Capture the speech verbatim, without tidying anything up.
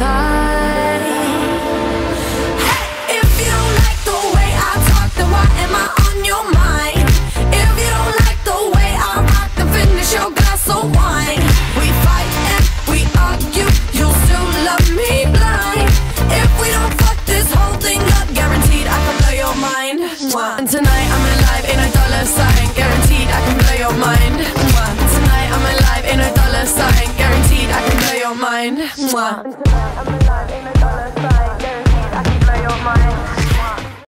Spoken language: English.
side. Hey, if you don't like the way I talk, then why am I on your mind? If you don't like the way I rock, then finish your glass of wine. We fight and we argue, you'll still love me blind. If we don't fuck this whole thing up, guaranteed I can blow your mind. And tonight I'm alive in a dollar sign.